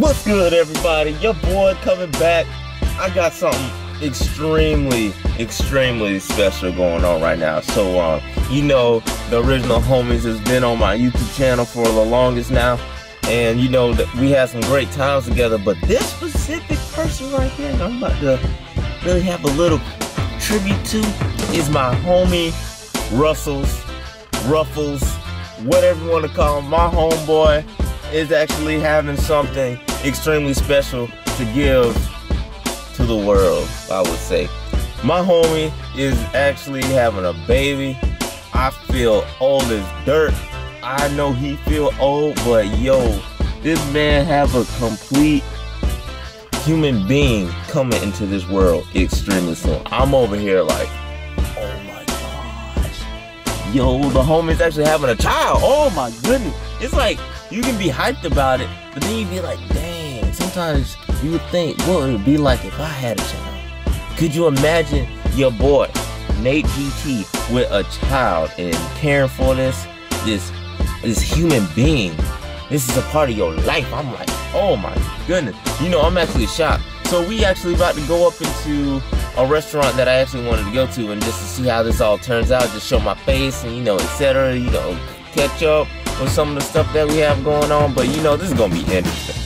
What's good, everybody? Your boy coming back. I got something extremely special going on right now. So you know, the original homies has been on my YouTube channel for the longest now, and you know that we had some great times together. But this specific person right here that I'm about to really have a little tribute to is my homie Ruffles, whatever you want to call him. My homeboy is actually having something extremely special to give to the world, I would say. My homie is actually having a baby. I feel old as dirt. I know he feel old, but yo, this man have a complete human being coming into this world extremely soon. I'm over here like, oh my gosh. Yo, the homie's actually having a child. Oh my goodness. It's like, you can be hyped about it, but then you be like, dang, sometimes you would think, what would it be like if I had a child? Could you imagine your boy, Nate GT, with a child and caring for this human being? This is a part of your life. I'm like, oh my goodness. You know, I'm actually shocked. So we actually about to go up into a restaurant that I actually wanted to go to, and just to see how this all turns out, just show my face and, you know, etc., you know, catch up with some of the stuff that we have going on. But you know, this is gonna be interesting.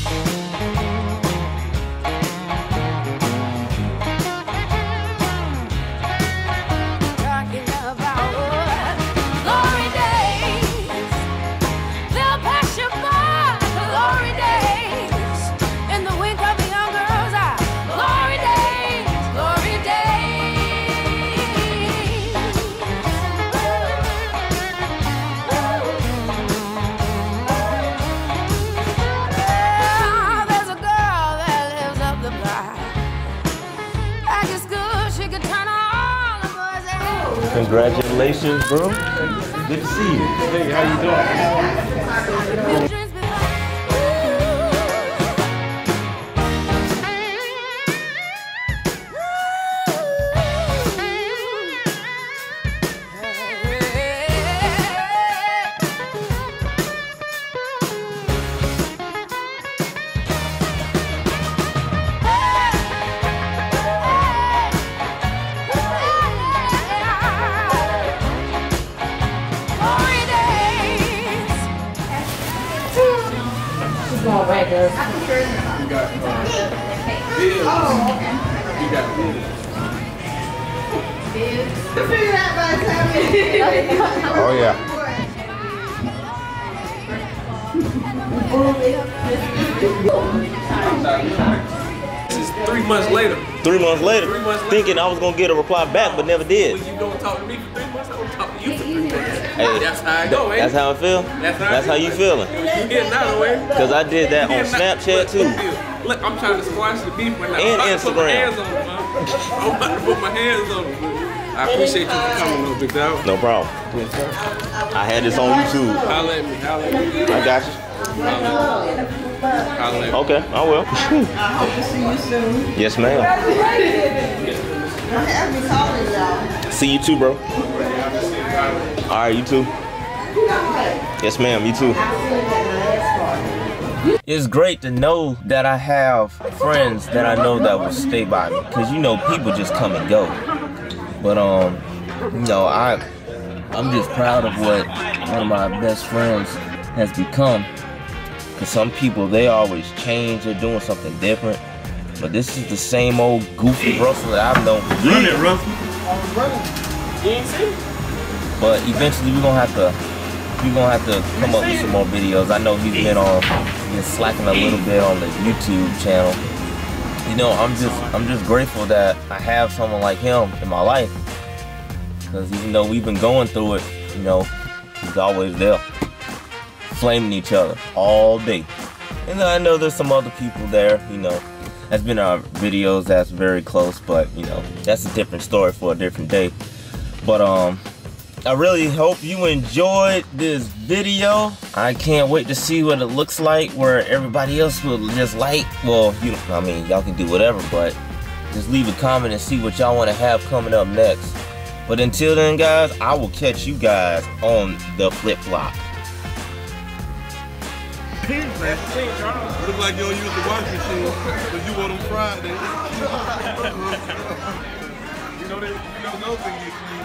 Congratulations, bro. Good to see you. Hey, how you doing? Right, girl. You got Biz. You got Biz. Figure it out by the time. Oh yeah. This is 3 months later. 3 months later. 3 months later. Thinking I was gonna get a reply back, but never did. When you don't talk to me for 3 months, I don't talk to you for 3 months. Hey, that's how I go, ain't that's it? how I feel. That's how you feeling. You getting out of the way. Cause I did that on Snapchat too. Look, I'm trying to squash the beef right now. And I'm about to put my Instagram. hands on it, man. I'm about to put my hands on it, man. I appreciate you for coming, little big dog. No problem. I had this on YouTube. Holla at me. I got you. Holla at me. Okay, I will. I hope to see you soon. Yes, ma'am. Have me calling y'all. See you too, bro. All right, you too. Yes, ma'am. You too. It's great to know that I have friends that I know that will stay by me, cause you know people just come and go. But you know, I'm just proud of what one of my best friends has become. Cause some people, they always change, they're doing something different. But this is the same old goofy Russell that I've known for years. Run it, Russell. You ain't see? But eventually we're gonna have to come up with some more videos. I know he's been slacking a little bit on the YouTube channel. You know, I'm just grateful that I have someone like him in my life. Cause even though we've been going through it, you know, he's always there, flaming each other all day. And I know there's some other people there, you know, that's been our videos that's very close, but you know, that's a different story for a different day. But I really hope you enjoyed this video. I can't wait to see what it looks like, where everybody else will just like, well, you know, I mean, y'all can do whatever, but just leave a comment and see what y'all want to have coming up next. But until then, guys, I will catch you guys on the flip-flop. Look like you don't use the washing machine, but you want them fried. Then. You know those things get clean.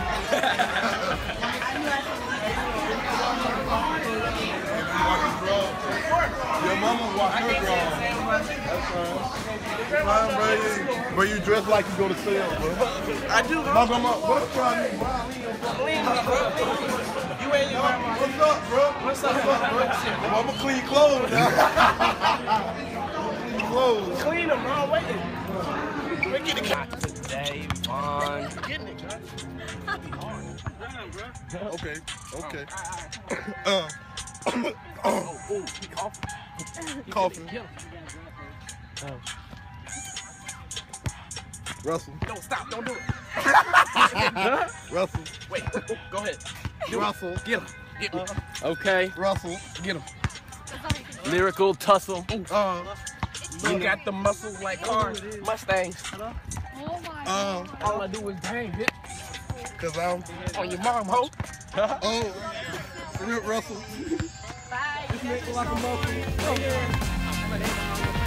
Your mama wash her drawers. That's fine, bro. You dress like you go to sell, bro. I do. My grandma, what up, bro? You ain't your grandma. What's up, bro? What's up, bro? I'm gonna clean clothes now. Clean clothes. Clean them, bro. Wait. We get the cat. Today, fun. Okay. Coughing. Russell. Don't stop. Don't do it. Russell. Wait. Go ahead. Russell. Get him. Get me. Okay. Russell. Get him. Lyrical tussle. You You got the muscles like cars, Mustangs. All I do is bang, bitch. Cause I'm On your mom, ho. Russell. Bye. Like a motherfucker.